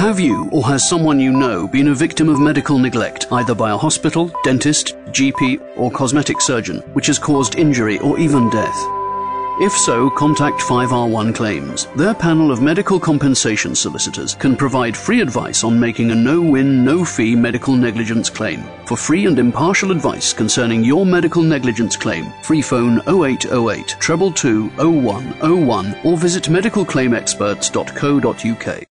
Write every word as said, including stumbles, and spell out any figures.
Have you or has someone you know been a victim of medical neglect, either by a hospital, dentist, G P or cosmetic surgeon, which has caused injury or even death? If so, contact five R one Claims. Their panel of medical compensation solicitors can provide free advice on making a no-win, no-fee medical negligence claim. For free and impartial advice concerning your medical negligence claim, free phone oh eight oh eight, two two two, oh one oh one or visit medical claim experts dot co dot U K.